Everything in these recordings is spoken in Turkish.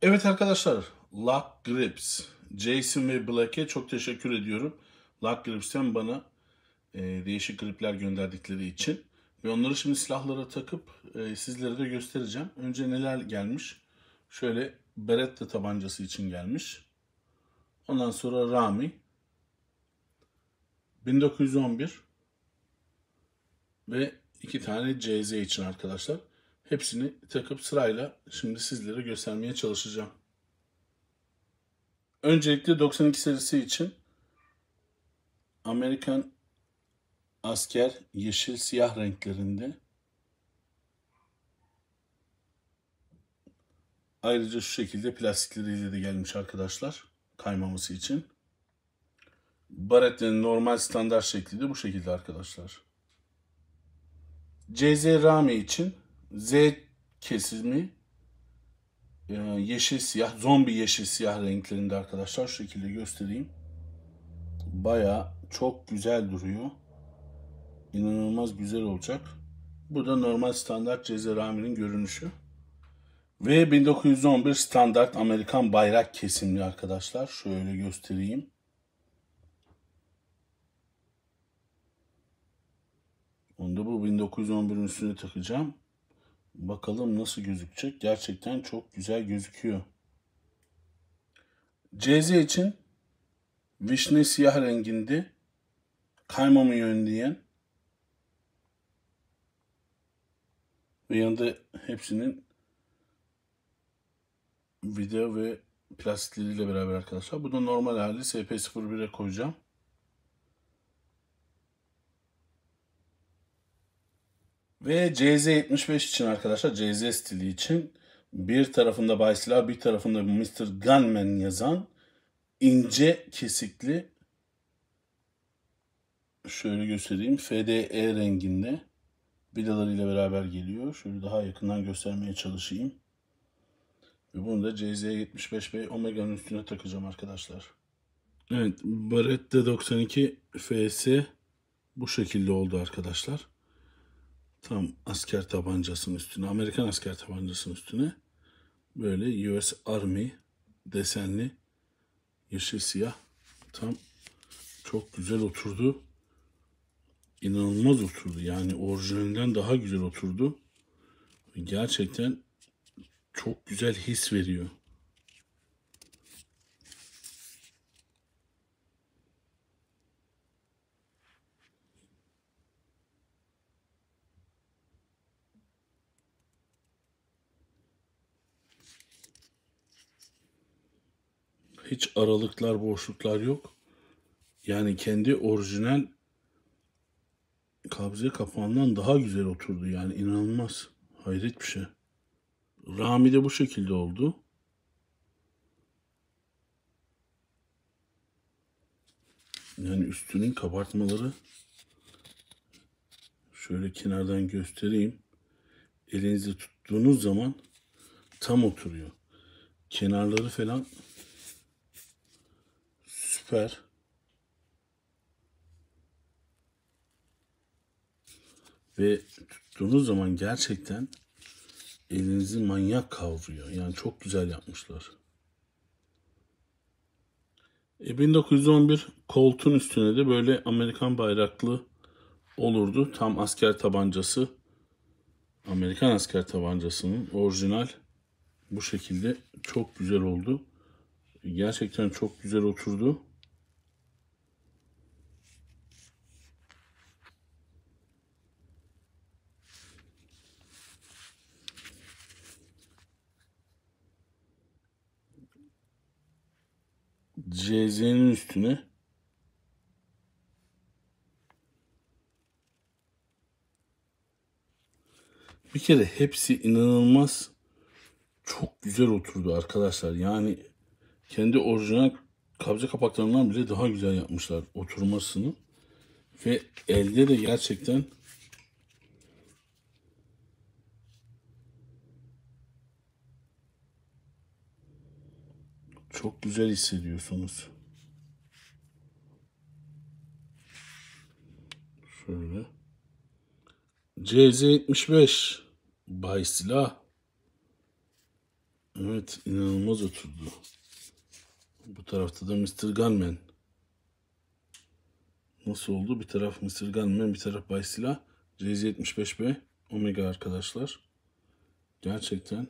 Evet arkadaşlar, Lock Grips, Jason ve Black'e çok teşekkür ediyorum. Lock Grips'ten bana değişik gripler gönderdikleri için. Ve onları şimdi silahlara takıp sizlere de göstereceğim. Önce neler gelmiş? Şöyle Beretta tabancası için gelmiş. Ondan sonra Rami, 1911 ve 2 tane CZ için arkadaşlar. Hepsini takıp sırayla şimdi sizlere göstermeye çalışacağım. Öncelikle 92 serisi için Amerikan asker yeşil siyah renklerinde. Ayrıca şu şekilde plastikleriyle de gelmiş arkadaşlar. Kaymaması için. Barette'nin normal standart şekli de bu şekilde arkadaşlar. CZ Rami için Z kesimi yeşil siyah, zombi yeşil siyah renklerinde arkadaşlar. Şu şekilde göstereyim. Baya çok güzel duruyor. İnanılmaz güzel olacak. Bu da normal standart CZ Rami'nin görünüşü. Ve 1911 standart Amerikan bayrak kesimli arkadaşlar. Şöyle göstereyim. Onu da bu 1911'in üstüne takacağım. Bakalım nasıl gözükecek. Gerçekten çok güzel gözüküyor. CZ için vişne siyah renginde kaymamı yönleyen ve yanında hepsinin video ve plastikleriyle beraber arkadaşlar. Bu da normal hali SP01'e koyacağım. Ve CZ75 için arkadaşlar, CZ stili için bir tarafında Bay Silah, bir tarafında Mr. Gunman yazan ince kesikli, şöyle göstereyim, FDE renginde vidalarıyla beraber geliyor. Şöyle daha yakından göstermeye çalışayım. Ve bunu da CZ75 ve Omega'nın üstüne takacağım arkadaşlar. Evet, Beretta 92 FS bu şekilde oldu arkadaşlar. Tam asker tabancasının üstüne, Amerikan asker tabancasının üstüne böyle US Army desenli yeşil siyah, tam çok güzel oturdu. İnanılmaz oturdu. Yani orijinalinden daha güzel oturdu. Gerçekten çok güzel his veriyor. Hiç aralıklar, boşluklar yok. Yani kendi orijinal kabze kapağından daha güzel oturdu. Yani inanılmaz. Hayret bir şey. Rami de bu şekilde oldu. Yani üstünün kabartmaları, şöyle kenardan göstereyim. Elinizde tuttuğunuz zaman tam oturuyor. Kenarları falan süper. Ve tuttuğunuz zaman gerçekten elinizi manyak kavruyor. Yani çok güzel yapmışlar. 1911 koltuğun üstüne de böyle Amerikan bayraklı olurdu. Tam asker tabancası. Amerikan asker tabancasının orijinal bu şekilde çok güzel oldu. Gerçekten çok güzel oturdu. CZ'nin üstüne bir kere hepsi inanılmaz çok güzel oturdu arkadaşlar. Yani kendi orijinal kabze kapaklarından bile daha güzel yapmışlar oturmasını. Ve elde de gerçekten çok güzel hissediyorsunuz. Şöyle. CZ75 Bay Silah. Evet, inanılmaz oturdu. Bu tarafta da Mr. Gunman. Nasıl oldu? Bir taraf Mr. Gunman, bir taraf Bay Silah. CZ75B Omega arkadaşlar. Gerçekten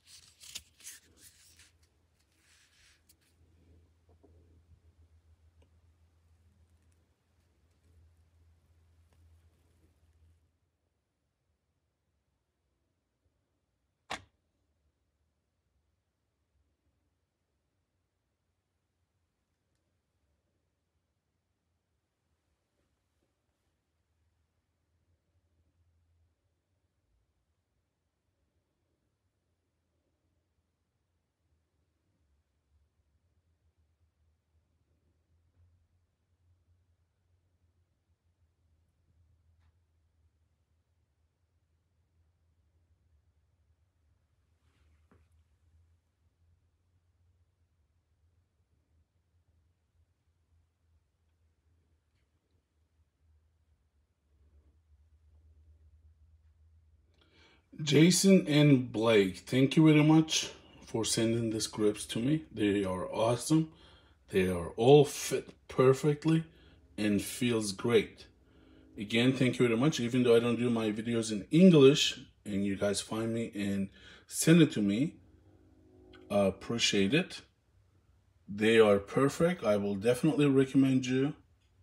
Jason and Blake, thank you very much for sending the scripts to me. They are awesome. They are all fit perfectly and feels great. Again, thank you very much. Even though I don't do my videos in English and you guys find me and send it to me, I appreciate it. They are perfect. I will definitely recommend you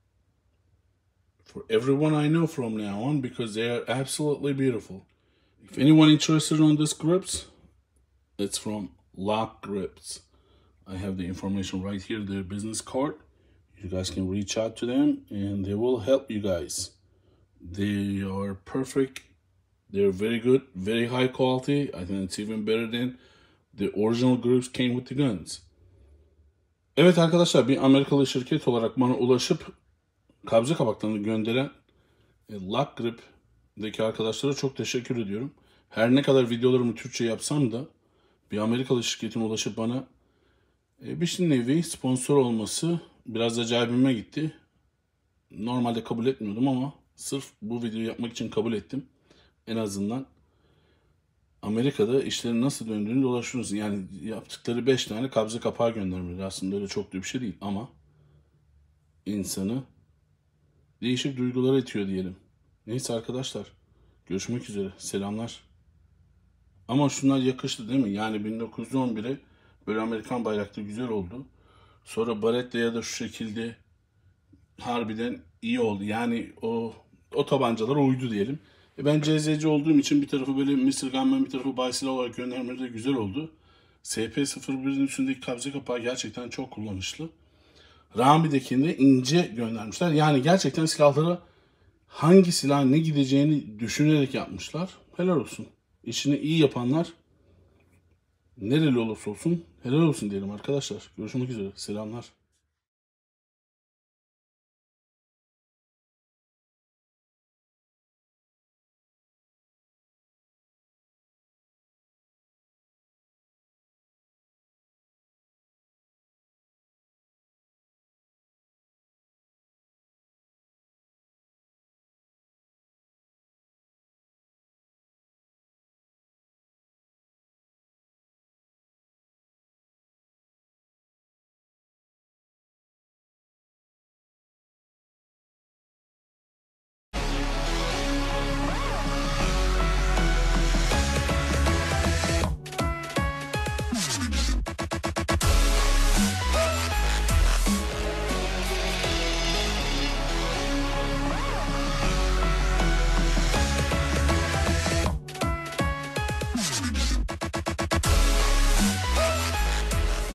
for everyone I know from now on because they are absolutely beautiful. If anyone interested on this grips, it's from Lock Grips. I have the information right here, their business card. You guys can reach out to them and they will help you guys. They are perfect. They're very good, very high quality. I think it's even better than the original grips came with the guns. Evet arkadaşlar, bir Amerikalı şirket olarak bana ulaşıp kabze kapaklarını gönderen Lock Grip'deki arkadaşlara çok teşekkür ediyorum. Her ne kadar videolarımı Türkçe yapsam da bir Amerikalı şirketin ulaşıp bana bir nevi sponsor olması biraz acayibime gitti. Normalde kabul etmiyordum ama sırf bu videoyu yapmak için kabul ettim. En azından Amerika'da işlerin nasıl döndüğünü dolaşıyoruz. Yani yaptıkları 5 tane kabze kapağı göndermeleri aslında öyle çok da bir şey değil ama insanı değişik duygulara itiyor diyelim. Neyse arkadaşlar, görüşmek üzere, selamlar. Ama şunlar yakıştı değil mi? Yani 1911'e böyle Amerikan bayraklı güzel oldu. Sonra Barrett'le ya da şu şekilde harbiden iyi oldu. Yani o tabancalara uydu diyelim. Ben CZ'ci olduğum için bir tarafı böyle Mr. Gunman, bir tarafı Bay Silah olarak göndermeleri de güzel oldu. SP01'in üstündeki kabze kapağı gerçekten çok kullanışlı. Rami'dekinde ince göndermişler. Yani gerçekten silahlara hangi silah ne gideceğini düşünerek yapmışlar. Helal olsun. İşini iyi yapanlar nereli olursa olsun helal olsun diyelim arkadaşlar. Görüşmek üzere. Selamlar.